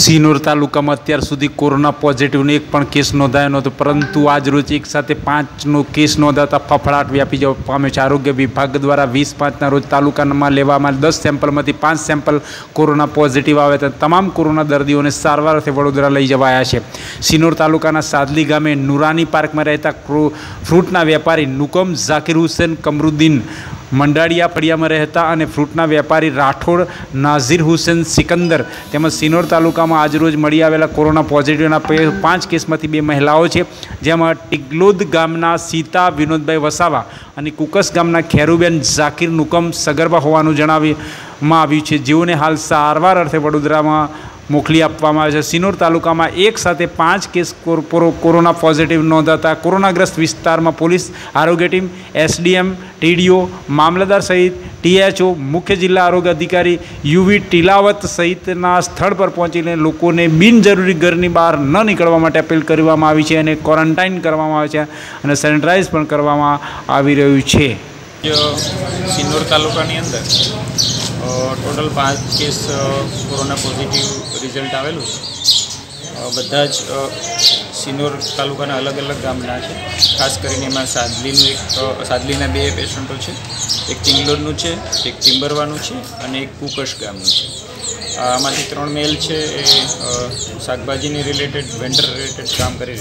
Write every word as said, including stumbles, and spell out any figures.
સિનોર તાલુકામાં અત્યાર સુધી કોરોના પોઝિટિવનો એક પણ કેસ નોંધાયો નહોતો, પરંતુ આજ રોજ એક સાથે પાંચનો કેસ નોંધાતા ફફડાટ વ્યાપી જવા પામ્યો છે। આરોગ્ય વિભાગ દ્વારા વીસ પાંચના રોજ તાલુકામાં લેવામાં દસ સેમ્પલમાંથી પાંચ સેમ્પલ કોરોના પોઝિટિવ આવ્યા હતા। તમામ કોરોના દર્દીઓને સારવાર અર્થે વડોદરા લઈ જવાયા છે। સિનોર તાલુકાના સાદલી ગામે નુરાની પાર્કમાં રહેતા ફ્રૂટના વેપારી નુકમ ઝાકીર હુસેન કમરુદ્દીન મંડાળિયા ફળિયામાં રહેતા અને ફ્રૂટના વેપારી રાઠોડ નાઝીર હુસેન સિકંદર તેમજ સિનોર તાલુકામાં આજરોજ મળી આવેલા કોરોના પોઝિટિવના પાંચ કેસમાંથી બે મહિલાઓ છે, જેમાં ટિગલોદ ગામના સીતા વિનોદભાઈ વસાવા અને કુકસ ગામના ખેરુબેન ઝાકીર નુકમ સગર્ભા હોવાનું જણાવવામાં આવ્યું છે, જેઓને હાલ સારવાર અર્થે વડોદરામાં મોકલી આપવામાં આવે છે। સિનોર તાલુકામાં એક સાથે પાંચ કેસ કોરોના પોઝિટિવ નોંધાતા કોરોનાગ્રસ્ત વિસ્તારમાં પોલીસ, આરોગ્ય ટીમ, એસડીએમ, ટીડીઓ, મામલતદાર સહિત ટીએચઓ, મુખ્ય જિલ્લા આરોગ્ય અધિકારી યુવી ટીલાવત સહિતના સ્થળ પર પહોંચીને લોકોને બિનજરૂરી ઘરની બહાર ન નીકળવા માટે અપીલ કરવામાં આવી છે અને ક્વોરન્ટાઇન કરવામાં આવે છે અને સેનિટાઈઝ પણ કરવામાં આવી રહ્યું છે। સિનોર તાલુકાની અંદર ટોટલ પાંચ કેસ કોરોના પોઝિટિવ રિઝલ્ટ આવેલું છે। બધા જ સિનોર તાલુકાના અલગ અલગ ગામના છે। ખાસ કરીને એમાં સાદલીનું એક સાદલીના બે પેશન્ટો છે, એક ટિંગલોડનું છે, એક ટિમ્બરવાનું છે અને એક કુકશ ગામનું છે। આમાંથી ત્રણ મેલ છે એ શાકભાજીની રિલેટેડ વેન્ડર રિલેટેડ કામ કરી